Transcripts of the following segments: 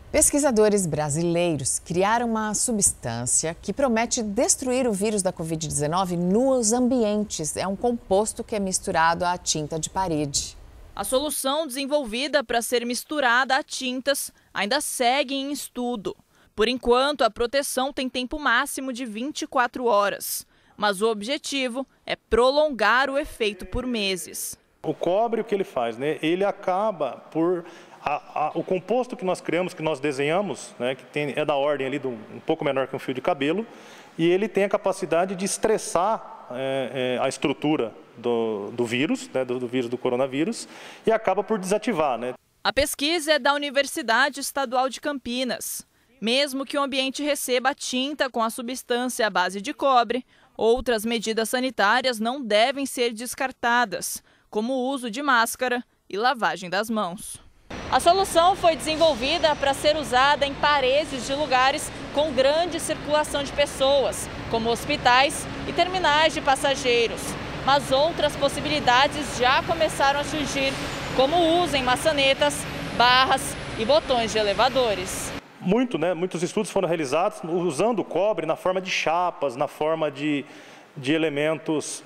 Pesquisadores brasileiros criaram uma substância que promete destruir o vírus da Covid-19 nos ambientes. É um composto que é misturado à tinta de parede. A solução desenvolvida para ser misturada a tintas ainda segue em estudo. Por enquanto, a proteção tem tempo máximo de 24 horas. Mas o objetivo é prolongar o efeito por meses. O cobre, o que ele faz, né? Ele acaba por... o composto que nós criamos, que nós desenhamos, né, é da ordem ali um pouco menor que um fio de cabelo, e ele tem a capacidade de estressar a estrutura do vírus, né, do vírus do coronavírus, e acaba por desativar, né? A pesquisa é da Universidade Estadual de Campinas. Mesmo que o ambiente receba tinta com a substância à base de cobre, outras medidas sanitárias não devem ser descartadas, como o uso de máscara e lavagem das mãos. A solução foi desenvolvida para ser usada em paredes de lugares com grande circulação de pessoas, como hospitais e terminais de passageiros. Mas outras possibilidades já começaram a surgir, como o uso em maçanetas, barras e botões de elevadores. Muitos estudos foram realizados usando o cobre na forma de chapas, na forma de elementos...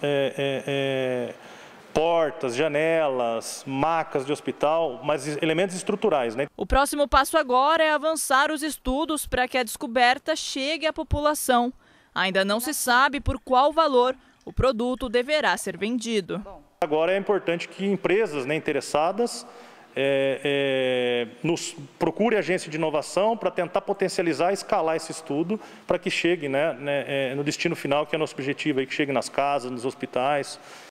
portas, janelas, macas de hospital, mas elementos estruturais, né? O próximo passo agora é avançar os estudos para que a descoberta chegue à população. Ainda não se sabe por qual valor o produto deverá ser vendido. Agora é importante que empresas, né, interessadas nos procure agência de inovação para tentar potencializar e escalar esse estudo para que chegue, né, no destino final, que é nosso objetivo, aí, que chegue nas casas, nos hospitais.